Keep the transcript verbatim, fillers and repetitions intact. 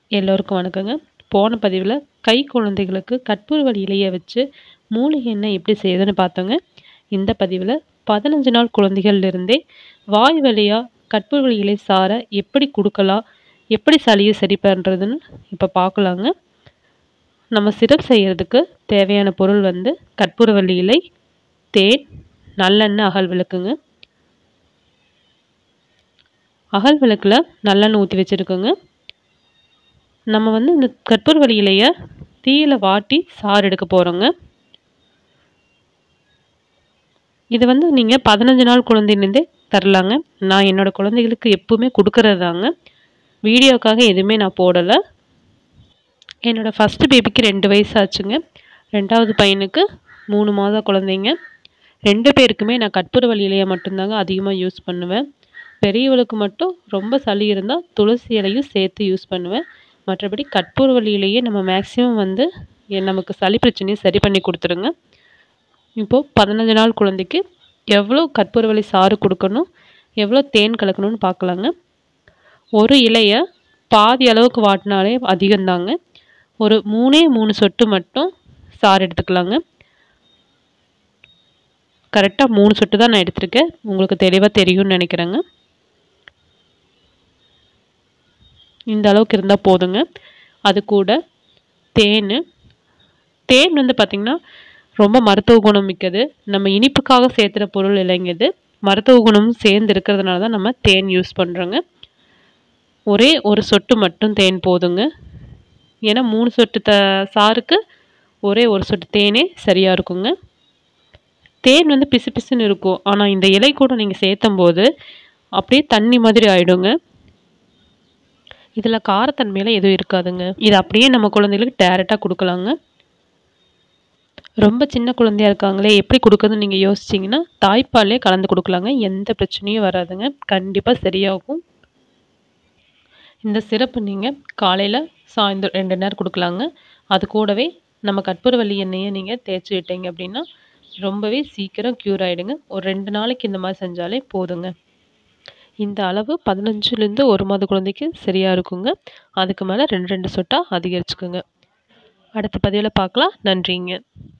எல்லோருக்கும் வணக்கங்க. போன பதிவில் கை குழந்தைகளுக்கு கற்பூரவள்ளி இலையை வச்சு மூலிகை எண்ணெய் எப்படி செய்யுதுன்னு பார்த்தோங்க. இந்த பதிவில் பதினஞ்சு நாள் குழந்தைகள்லேருந்தே வாய் வழியாக கற்பூரவள்ளி இலை சாரை எப்படி கொடுக்கலாம், எப்படி சளியை சரி பண்ணுறதுன்னு இப்போ பார்க்கலாங்க. நம்ம சிரப் செய்கிறதுக்கு தேவையான பொருள் வந்து கற்பூரவள்ளி இலை, தேன், நல்லெண்ணெய், அகல் விளக்குங்க. அகல் விளக்கில் நல்லெண்ணெய் ஊற்றி வச்சுருக்கோங்க. நம்ம வந்து இந்த கற்பூரவள்ளி இலையை தீயில வாட்டி சாறு எடுக்க போகிறோங்க. இது வந்து நீங்கள் பதினஞ்சு நாள் குழந்தைலேருந்தே தரலாங்க. நான் என்னோடய குழந்தைகளுக்கு எப்பவுமே கொடுக்கறது தாங்க. வீடியோக்காக எதுவுமே நான் போடலை. என்னோடய ஃபஸ்ட்டு பேபிக்கு ரெண்டு வயசு ஆச்சுங்க. ரெண்டாவது பையனுக்கு மூணு மாத குழந்தைங்க. ரெண்டு பேருக்குமே நான் கற்பூரவள்ளி இலையை மட்டும்தாங்க அதிகமாக யூஸ் பண்ணுவேன். பெரியவளுக்கு மட்டும் ரொம்ப சளி இருந்தால் துளசி இலையும் சேர்த்து யூஸ் பண்ணுவேன். மற்றபடி கற்பூரவள்ளி இலையே நம்ம மேக்ஸிமம் வந்து நமக்கு சளி பிரச்சனையை சரி பண்ணி கொடுத்துருங்க. இப்போது பதினஞ்சு நாள் குழந்தைக்கு எவ்வளோ கற்பூரவள்ளி சாறு கொடுக்கணும், எவ்வளோ தேன் கலக்கணும்னு பார்க்கலாங்க. ஒரு இலையை பாதி அளவுக்கு வாட்டினாலே அதிகம்தாங்க. ஒரு மூணே மூணு சொட்டு மட்டும் சாறு எடுத்துக்கலாங்க. கரெக்டாக மூணு சொட்டு தான் நான் எடுத்திருக்கேன். உங்களுக்கு தெளிவாக தெரியும்னு நினைக்கிறேங்க. இந்த அளவுக்கு இருந்தால் போதுங்க. அது கூட தேன் தேன் வந்து பார்த்திங்கன்னா ரொம்ப மருத்துவ குணம் மிக்கது. நம்ம இனிப்புக்காக சேர்த்துற பொருள் இல்லைங்க. இது மருத்துவ குணமும் சேர்ந்து இருக்கிறதுனால தான் நம்ம தேன் யூஸ் பண்ணுறோங்க. ஒரே ஒரு சொட்டு மட்டும் தேன் போதுங்க. ஏன்னா மூணு சொட்டு த சாருக்கு ஒரே ஒரு சொட்டு தேனே சரியாக இருக்குங்க. தேன் வந்து பிசு பிசுன்னு இருக்கும். ஆனால் இந்த இலை கூட நீங்கள் சேர்த்தும் போது அப்படியே தண்ணி மாதிரி ஆகிடுங்க. இதில் காரத்தன்மையில் எதுவும் இருக்காதுங்க. இது அப்படியே நம்ம குழந்தைகளுக்கு டேரெக்டாக கொடுக்கலாங்க. ரொம்ப சின்ன குழந்தையாக இருக்காங்களே எப்படி கொடுக்குறதுன்னு நீங்கள் யோசிச்சிங்கன்னா தாய்ப்பாலே கலந்து கொடுக்கலாங்க. எந்த பிரச்சனையும் வராதுங்க. கண்டிப்பாக சரியாகும். இந்த சிரப்பு நீங்கள் காலையில் சாயந்தரம் ரெண்டு நேரம் கொடுக்கலாங்க. அது கூடவே நம்ம கற்பூரவள்ளி எண்ணெயை நீங்கள் தேய்ச்சி விட்டீங்க அப்படின்னா ரொம்பவே சீக்கிரம் க்யூர் ஆகிடுங்க. ஒரு ரெண்டு நாளைக்கு இந்த மாதிரி செஞ்சாலே போதுங்க. இந்த அளவு பதினஞ்சுலேருந்து ஒரு மாத குழந்தைக்கு சரியாக இருக்குங்க. அதுக்கு மேலே ரெண்டு ரெண்டு சொட்டாக அதிகரிச்சுக்குங்க. அடுத்த பதிவில் பார்க்கலாம். நன்றிங்க.